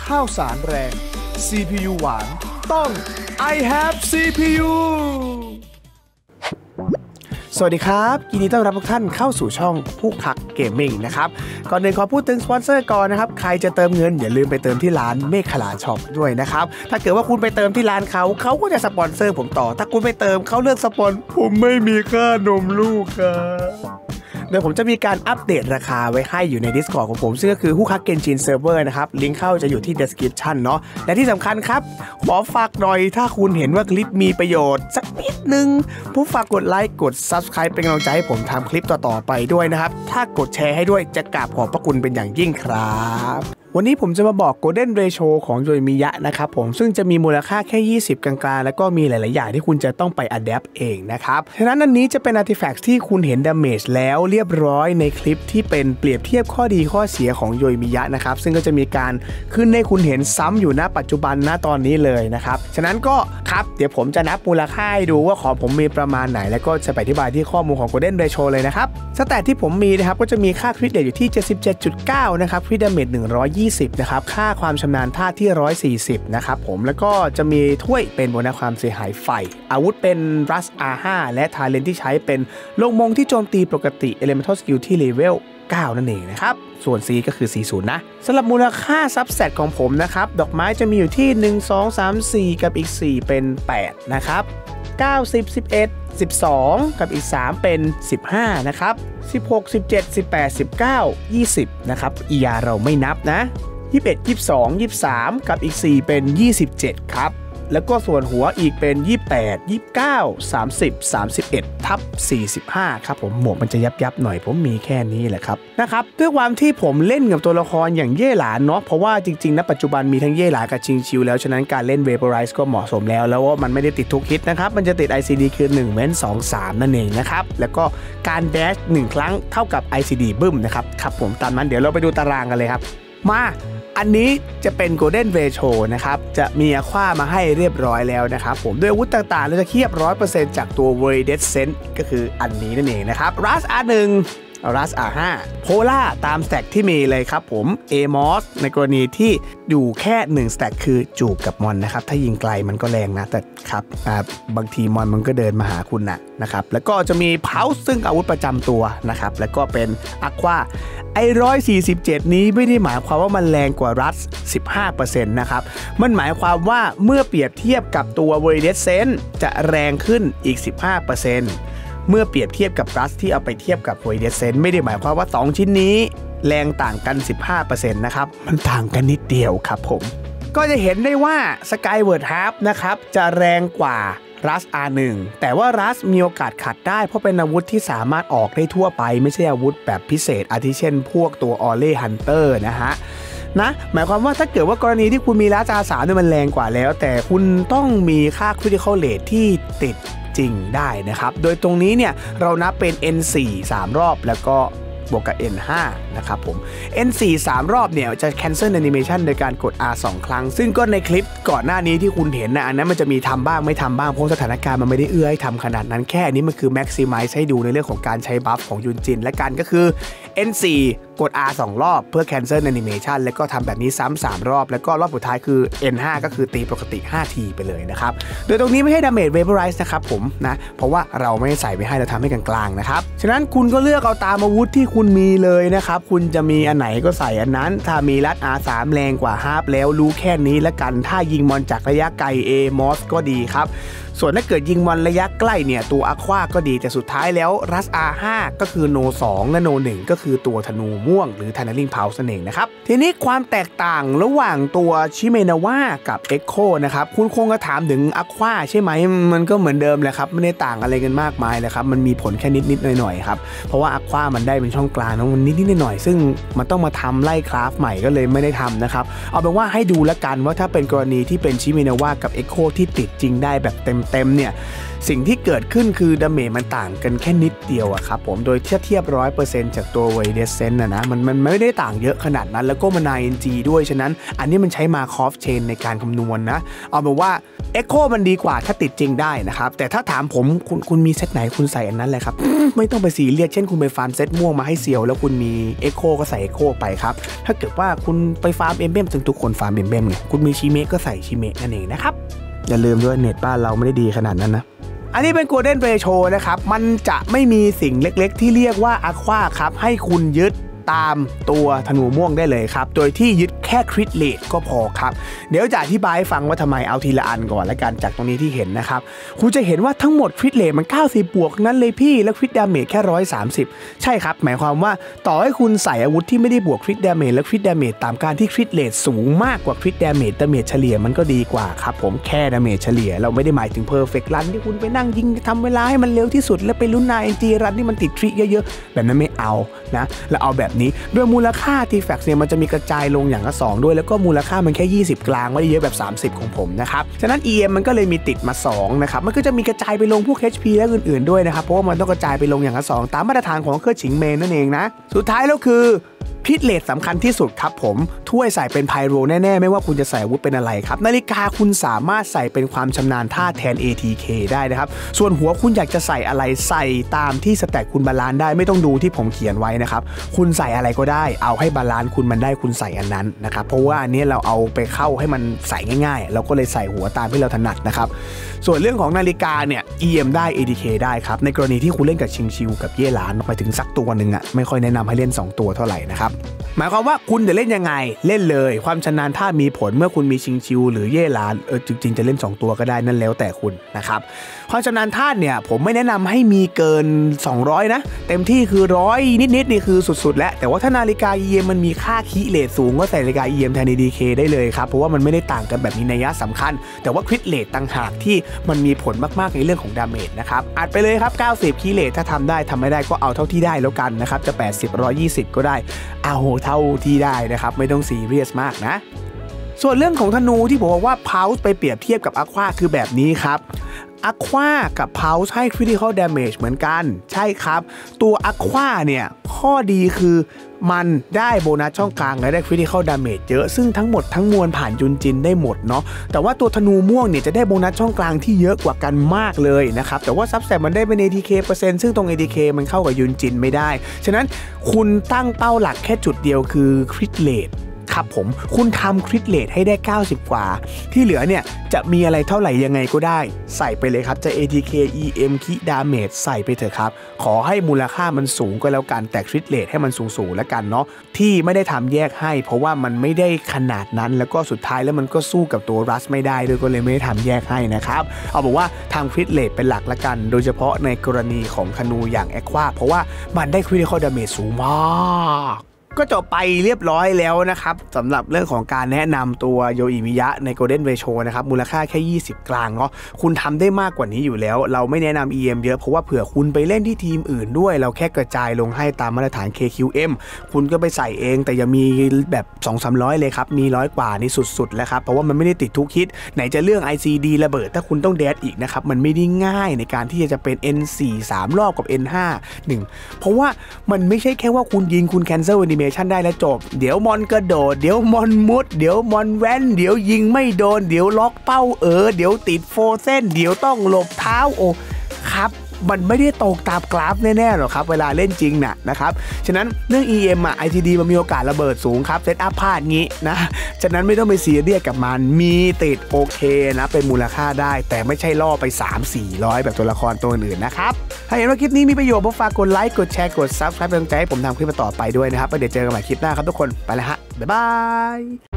ข้าวสารแรง CPU หวานต้อง I have CPU สวัสดีครับยินดีต้อนรับทุกท่านเข้าสู่ช่องผู้คักเกมมิ่งนะครับก่อนอื่นขอพูดถึงสปอนเซอร์ก่อนนะครับใครจะเติมเงินอย่าลืมไปเติมที่ร้านเมฆขลาช็อปด้วยนะครับถ้าเกิดว่าคุณไปเติมที่ร้านเขาก็จะสปอนเซอร์ผมต่อถ้าคุณไปเติมเขาเลือกสปอนผมไม่มีค่านมลูกครับเดี๋ยวผมจะมีการอัปเดตราคาไว้ให้อยู่ใน Discord ของผมซึ่งก็คือฮู้คักเกนจินเซิร์ฟเวอร์นะครับลิงก์เข้าจะอยู่ที่ description เนาะและที่สำคัญครับขอฝากหน่อยถ้าคุณเห็นว่าคลิปมีประโยชน์สักนิดนึงผมฝากกดไลค์กด Subscribe เป็นกำลังใจให้ผมทำคลิปต่อๆไปด้วยนะครับถ้ากดแชร์ให้ด้วยจะกราบขอบพระคุณเป็นอย่างยิ่งครับวันนี้ผมจะมาบอก Golden Ratio ของโยมิยะนะครับผมซึ่งจะมีมูลค่าแค่20กลางๆแล้วก็มีหลายๆอย่างที่คุณจะต้องไป adapt เองนะครับฉะนั้นอันนี้จะเป็น artifact ที่คุณเห็น damage แล้วเรียบร้อยในคลิปที่เป็นเปรียบเทียบข้อดีข้อเสียของโยมิยะนะครับซึ่งก็จะมีการขึ้นให้คุณเห็นซ้ำอยู่ณปัจจุบันณตอนนี้เลยนะครับฉะนั้นก็ครับเดี๋ยวผมจะนับมูลค่าให้ดูว่าของผมมีประมาณไหนแล้วก็จะไปอธิบายที่ข้อมูลของ Golden Ratio เลยนะครับสแตทที่ผมมีนะครับก็จะมีค่า Crit Rate อยู่ที่ 77.9 นะครับ Crit Damage 120นะครับค่าความชำนาญท่าที่140นะครับผมแล้วก็จะมีถ้วยเป็นโบนัสความเสียหายไฟอาวุธเป็น Rust R5 และทาเลนที่ใช้เป็นลงมงที่โจมตีปกติ Elemental Skill ที่เลเวล9นั่นเองนะครับส่วน C ก็คือ 40 นะสำหรับมูลค่าซับเซตของผมนะครับดอกไม้จะมีอยู่ที่1 2 3 4กับอีก4เป็น8นะครับ9 10 11 12กับอีก3เป็น15นะครับ16 17 18 19 20นะครับอียาเราไม่นับนะ21 22 23กับอีก4เป็น27ครับแล้วก็ส่วนหัวอีกเป็น28 29 30 31ทับ45ครับผมหมวกมันจะยับหน่อยผมมีแค่นี้แหละครับนะครับด้วยความที่ผมเล่นกับตัวละครอย่างเย่หลานเนาะเพราะว่าจริงๆณปัจจุบันมีทั้งเย่หลานกับชิงชิวแล้วฉะนั้นการเล่น Vaporize ก็เหมาะสมแล้วว่ามันไม่ได้ติดทุกฮิตนะครับมันจะติด ICD คือ1เว้น2 3นั่นเองนะครับแล้วก็การ dash 1ครั้งเท่ากับ ICD บึ้มนะครับครับผมตามนั้นเดี๋ยวเราไปดูตารางกันเลยครับมาอันนี้จะเป็น Golden Ratio นะครับจะมีอความาให้เรียบร้อยแล้วนะครับผมด้วยอาวุธต่างๆเราจะเทียบ 100% จากตัว Voided Sense ก็คืออันนี้นั่นเองนะครับ Rust R1 Rust R5 Pola ตามสแต็กที่มีเลยครับผม Amos ในกรณีที่อยู่แค่1สแต็กคือจูบกับมอนนะครับถ้ายิงไกลมันก็แรงนะแต่ครับบางทีมอนมันก็เดินมาหาคุณนะครับแล้วก็จะมี Pulse ซึ่งอาวุธประจำตัวนะครับแล้วก็เป็น Aqua ไอ้147นี้ไม่ได้หมายความว่ามันแรงกว่า Rust 15% นะครับมันหมายความว่าเมื่อเปรียบเทียบกับตัว Voided Sense จะแรงขึ้นอีก 15%เมื่อเปรียบเทียบกับ Rust ที่เอาไปเทียบกับ Voided Sense ไม่ได้หมายความว่า2ชิ้นนี้แรงต่างกัน 15% นะครับมันต่างกันนิดเดียวครับผมก็จะเห็นได้ว่า Skyward Harp นะครับจะแรงกว่าRust R1 แต่ว่า Rust มีโอกาสขัดได้เพราะเป็นอาวุธที่สามารถออกได้ทั่วไปไม่ใช่อาวุธแบบพิเศษอาทิเช่นพวกตัว Ole Hunter นะฮะหมายความว่าถ้าเกิดว่ากรณีที่คุณมี Rust R3 เนี่ยมันแรงกว่าแล้วแต่คุณต้องมีค่า Critical Rate ที่ติดจริงได้นะครับโดยตรงนี้เนี่ยเรานับเป็น N4 3 รอบแล้วก็บวกกับ N5 นะครับผม N4 3 รอบเนี่ยจะ cancel animation โดยการกด R 2 ครั้งซึ่งก็ในคลิปก่อนหน้านี้ที่คุณเห็นนะอันนั้นมันจะมีทำบ้างไม่ทำบ้างเพราะสถานการณ์มันไม่ได้เอื้อให้ทำขนาดนั้นแค่นี้มันคือ maximize ให้ดูในเรื่องของการใช้บัฟของยุนจินและกันก็คือ N4 กด R 2 รอบเพื่อ cancel animation แล้วก็ทำแบบนี้ซ้ำ3รอบแล้วก็รอบสุดท้ายคือ N5 ก็คือตีปกติ5 ทีไปเลยนะครับโดยตรงนี้ไม่ให้ damage vaporize นะครับผมนะเพราะว่าเราไม่ใส่ไว้ให้เราทำให้กลางๆนะครับฉะนั้นคุณก็เลือกเอาตามอาวุธที่คุณมีเลยนะครับคุณจะมีอันไหนก็ใส่อันนั้นถ้ามีรัด R3 แรงกว่าฮาร์ปแล้วรู้แค่นี้แล้วกันถ้ายิงมอนจากระยะไกล Amos ก็ดีครับส่วนถ้าเกิดยิงมอนระยะใกล้เนี่ยตัว Aqua ก็ดีแต่สุดท้ายแล้ว Rust R5 ก็คือ No 2และ No 1ก็คือตัวธนูม่วงหรือ Tunneling Pulse นั่นเองนะครับทีนี้ความแตกต่างระหว่างตัวชิเมนาวากับ Echo นะครับคุณคงจะถามถึง Aqua ใช่ไหมมันก็เหมือนเดิมแหละครับไม่ได้ต่างอะไรกันมากมายเลยครับมันมีผลแค่นิดๆหน่อยๆครับเพราะว่า Aqua มันได้เป็นช่องกลางมันนิดๆหน่อยๆซึ่งมันต้องมาทำไล่คราฟใหม่ก็เลยไม่ได้ทำนะครับเอาเป็นว่าให้ดูละกันว่าถ้าเป็นกรณีที่เป็นชิเมนาวากับ Echo ที่ติดจริงได้แบบเต็มเนี่ยสิ่งที่เกิดขึ้นคือดาเมจมันต่างกันแค่นิดเดียวอะครับผมโดยเทียบ 100% จากตัวเวเดเซนนะมันไม่ได้ต่างเยอะขนาดนั้นแล้วก็มัน ING ด้วยฉะนั้นอันนี้มันใช้มาคอฟเชนในการคำนวณนะเอาแบบว่า Echo มันดีกว่าถ้าติดจริงได้นะครับแต่ถ้าถามผมคุณมีเซตไหนคุณใส่อันนั้นเลยครับไม่ต้องไปซีเรียสเช่นคุณไปฟาร์มเซตม่วงมาให้เซียวแล้วคุณมี Echo ก็ใส่ Echo ไปครับถ้าเกิดว่าคุณไปฟาร์มเอมเบมซึ่งทุกคนฟาร์มเอมเบมไงคุณมีชิเมะก็ใส่ชิเมะนั่นเองนะครับอย่าลืมด้วยเน็ตบ้านเราไม่ได้ดีขนาดนั้นนะอันนี้เป็นโกลเด้นเรโชนะครับมันจะไม่มีสิ่งเล็กๆที่เรียกว่าอะควาครับให้คุณยึดตามตัวธนูม่วงได้เลยครับโดยที่ยึดแค่คริตเรทก็พอครับเดี๋ยวจะอธิบายให้ฟังว่าทำไมเอาทีละอันก่อนละกันจากตรงนี้ที่เห็นนะครับคุณจะเห็นว่าทั้งหมดคริตเรทมัน90บวกนั้นเลยพี่แล้วคริตดาเมจแค่130ใช่ครับหมายความว่าต่อให้คุณใส่อาวุธที่ไม่ได้บวกคริตดาเมจและคริตดาเมจตามการที่คริตเรทสูงมากกว่าคริตดาเมจเฉลี่ยมันก็ดีกว่าครับผมแค่ดาเมจเฉลี่ยเราไม่ได้หมายถึงเพอร์เฟกต์รันที่คุณไปนั่งยิงทำเวลาให้มันเร็วที่สุดแล้วไปลุ้นINGรันที่มันติดทริเยอะๆแบบนั้นไม่เอานะแล้วเอาแบบนี้ด้วยมูลค่า T-Fax เนี่ยมันจะมีกระจายลงอย่างละ2ด้วยแล้วก็มูลค่ามันแค่20กลางไม่ได้เยอะแบบ30ของผมนะครับฉะนั้น EM มันก็เลยมีติดมา2นะครับมันก็จะมีกระจายไปลงพวก HP และอื่นๆด้วยนะครับเพราะว่ามันต้องกระจายไปลงอย่างละ2ตามมาตรฐานของเครื่องฉิงเมนนั่นเองนะสุดท้ายแล้วคือคริตเรทสำคัญที่สุดครับผมถ้วยใส่เป็นไพโรแน่ๆไม่ว่าคุณจะใส่อาวุธเป็นอะไรครับนาฬิกาคุณสามารถใส่เป็นความชำนาญท่าแทน ATK ได้นะครับส่วนหัวคุณอยากจะใส่อะไรใส่ตามที่สแต็กคุณบาลานซ์ได้ไม่ต้องดูที่ผมเขียนไว้นะครับคุณใส่อะไรก็ได้เอาให้บาลานซ์คุณมันได้คุณใส่อันนั้นนะครับเพราะว่าอันนี้เราเอาไปเข้าให้มันใส่ง่ายๆเราก็เลยใส่หัวตามที่เราถนัดนะครับส่วนเรื่องของนาฬิกาเนี่ย EM ได้ ATK ได้ครับในกรณีที่คุณเล่นกับชิงชิวกับเย่หลานไปถึงสักตัวหนึ่งอ่ะไม่ค่อยแนะนำให้เล่น2ตัวเท่าไหร่นะครับหมายความว่าคุณจะเล่นยังไงเล่นเลยความชำนาญท่ามีผลเมื่อคุณมีชิงชิวหรือเย่หลานจริงๆจะเล่น2ตัวก็ได้นั่นแล้วแต่คุณนะครับความชำนาญท่าเนี่ยผมไม่แนะนำให้มีเกิน200นะเต็มที่คือ100นิดๆนี่คือสุดๆแล้วแต่ว่าถ้านาฬิกา EM มันมีค่าคีเรทสูงก็ใส่นาฬิกา EM แทน ATK ได้เลยครับเพราะว่ามันไม่ได้ต่างกันแบบนี้นัยสำคัญแต่ว่าคริตเรทต่างหากที่มันมีผลมากๆในเรื่องของดาเมจนะครับอัดไปเลยครับ90คีเรทถ้าทำได้ทำไม่ได้ก็เอาเท่าที่ได้แล้วกันนะครับจะ80 120ก็ได้เอาเท่าที่ได้นะครับไม่ต้องซีเรียสมากนะส่วนเรื่องของธนูที่ผมบอกว่าพาวส์ไปเปรียบเทียบกับอะควาคือแบบนี้ครับอะควากับพาวส์ให้ Critical Damage เหมือนกันใช่ครับตัวอะควาเนี่ยข้อดีคือมันได้โบนัสช่องกลางและได้ Critical Damage เยอะซึ่งทั้งหมดทั้งมวลผ่านยุนจินได้หมดเนาะแต่ว่าตัวธนูม่วงเนี่ยจะได้โบนัสช่องกลางที่เยอะกว่ากันมากเลยนะครับแต่ว่าซับแสตมันได้เป็น ATK %ซึ่งตรง ATK มันเข้ากับยุนจินไม่ได้ฉะนั้นคุณตั้งเป้าหลักแค่จุดเดียวคือคริตเรทครับผมคุณทำคริตเรทให้ได้90กว่าที่เหลือเนี่ยจะมีอะไรเท่าไหร่ยังไงก็ได้ใส่ไปเลยครับจะ ATK EM คิดาเมจใส่ไปเถอะครับขอให้มูลค่ามันสูงก็แล้วกันแต่คริตเรทให้มันสูงๆแล้วกันเนาะที่ไม่ได้ทำแยกให้เพราะว่ามันไม่ได้ขนาดนั้นแล้วก็สุดท้ายแล้วมันก็สู้กับตัวรัสไม่ได้ด้วยก็เลยไม่ได้ทำแยกให้นะครับเอาบอกว่าทำคริตเรทเป็นหลักละกันโดยเฉพาะในกรณีของธนูอย่างแอควาเพราะว่ามันได้คริติคอลดาเมจสูงมากก็จบไปเรียบร้อยแล้วนะครับสำหรับเรื่องของการแนะนำตัวโยอิมิยะใน Golden Ratio นะครับมูลค่าแค่20กลางเนาะคุณทำได้มากกว่านี้อยู่แล้วเราไม่แนะนำ EM เยอะเพราะว่าเผื่อคุณไปเล่นที่ทีมอื่นด้วยเราแค่กระจายลงให้ตามมาตรฐาน KQM คุณก็ไปใส่เองแต่อย่ามีแบบ 200-300 เลยครับมี100กว่านี่สุดๆแล้วครับเพราะว่ามันไม่ได้ติดทุกฮิตไหนจะเรื่อง ICD ระเบิดถ้าคุณต้องแดดอีกนะครับมันไม่ได้ง่ายในการที่จะเป็น N4 3 รอบกับ N5 1เพราะว่ามันไม่ใช่แค่ว่าคุณยิงคุณ cancel animation ได้แล้วจบเดี๋ยวมอนกระโดดเดี๋ยวมอนมุดเดี๋ยวมอนแว้นเดี๋ยวยิงไม่โดนเดี๋ยวล็อกเป้าเดี๋ยวติดโฟเส้นเดี๋ยวต้องหลบเท้าโอ้ครับมันไม่ได้ตกตามกราฟแน่ๆหรอกครับเวลาเล่นจริงนะครับฉะนั้นเรื่อง EM ITD มันมีโอกาสระเบิดสูงครับเซตอัพพลาดงี้นะฉะนั้นไม่ต้องไปซีเรียสกับมันมีติดโอเคนะเป็นมูลค่าได้แต่ไม่ใช่ล่อไป 300-400 แบบตัวละครตัวอื่นนะครับถ้าเห็นว่าคลิปนี้มีประโยชน์ฝากกดไลค์กดแชร์กด Subscribe เป็นกำลังใจให้ผมทำคลิปต่อไปด้วยนะครับแล้วเดี๋ยวเจอกันใหม่คลิปหน้าครับทุกคนไปแล้วฮะบ๊ายบาย